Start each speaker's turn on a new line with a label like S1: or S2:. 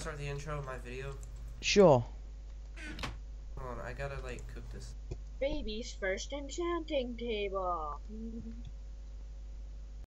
S1: start the intro of my video?
S2: Sure.
S1: Hold on, I gotta like cook this.
S3: Baby's first enchanting table.